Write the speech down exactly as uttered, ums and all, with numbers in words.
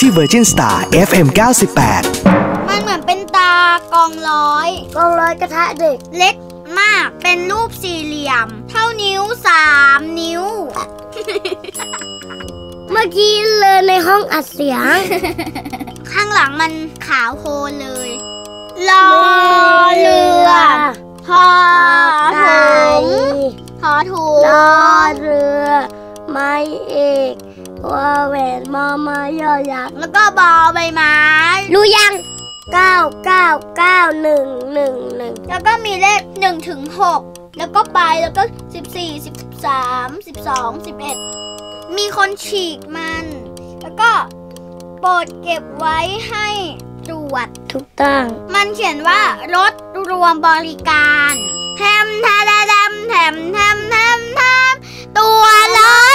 ที่ Virgin Star เอฟ เอ็ม เก้าสิบแปดมันเหมือนเป็นตากองร้อยกองร้อยกระทะเด็กเล็กมากเป็นรูปสี่เหลี่ยมเท่านิ้วสามนิ้วเมื่อกี้เลยในห้องอัดเสียงข้างหลังมันขาวโพลนเลยรอเรือพอถุงพอถุงรอเรือไม้เอกวอแหวนมอมายอยักษ์แล้วก็บอใบไม้รู้ยังเก้าเก้าเก้าหนึ่งหนึ่งหนึ่งแล้วก็มีเลขหนึ่งถึงหกแล้วก็ไปแล้วก็สิบสี่สิบสามสิบสองสิบเอ็ดมีคนฉีกมันแล้วก็โปรดเก็บไว้ให้ตรวจถูกต้องมันเขียนว่ารถรวมบริการแถมแถมแถมแถมแถมแถมตัวรถ